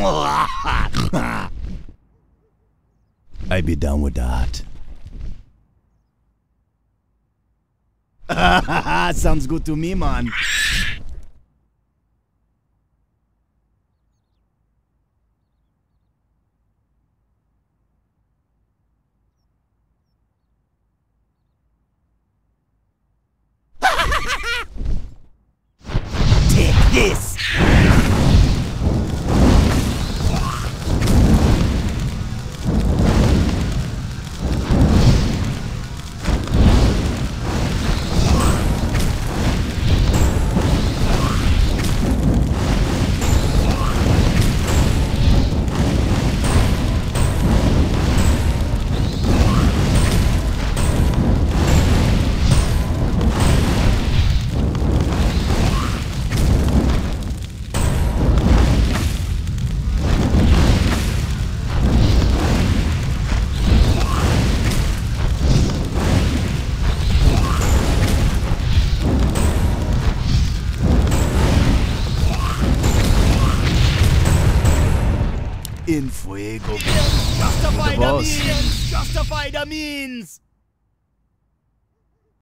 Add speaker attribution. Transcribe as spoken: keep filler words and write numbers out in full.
Speaker 1: I be down with that. Sounds good to me, man. Take this! In fuego.
Speaker 2: Justify
Speaker 1: The
Speaker 2: the
Speaker 1: boss.
Speaker 2: means! Justify the means!